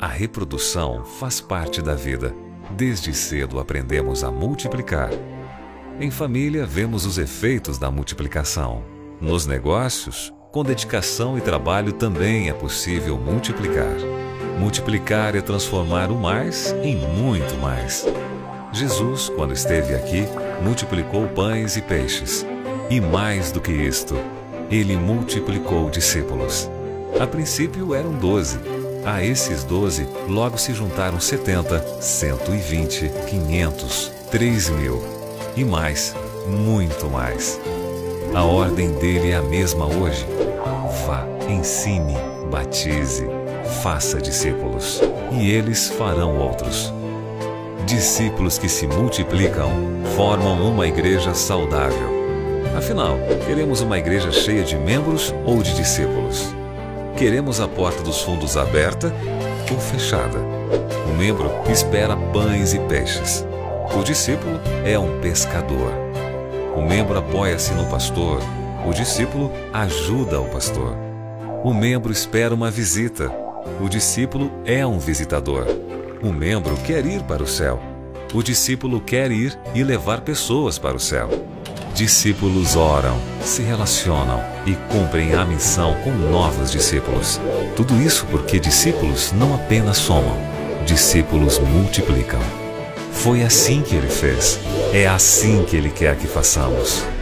A reprodução faz parte da vida. Desde cedo aprendemos a multiplicar. Em família, vemos os efeitos da multiplicação. Nos negócios, com dedicação e trabalho também é possível multiplicar. Multiplicar é transformar o mais em muito mais. Jesus, quando esteve aqui, multiplicou pães e peixes. E mais do que isto, ele multiplicou discípulos. A princípio eram 12. A esses 12, logo se juntaram 70, 120, 500, 3.000 e mais, muito mais. A ordem dele é a mesma hoje. Vá, ensine, batize, faça discípulos, e eles farão outros. Discípulos que se multiplicam formam uma igreja saudável. Afinal, queremos uma igreja cheia de membros ou de discípulos? Queremos a porta dos fundos aberta ou fechada? O membro espera pães e peixes. O discípulo é um pescador. O membro apoia-se no pastor. O discípulo ajuda o pastor. O membro espera uma visita. O discípulo é um visitador. O membro quer ir para o céu. O discípulo quer ir e levar pessoas para o céu. Discípulos oram, se relacionam e cumprem a missão com novos discípulos. Tudo isso porque discípulos não apenas somam, discípulos multiplicam. Foi assim que ele fez. É assim que ele quer que façamos.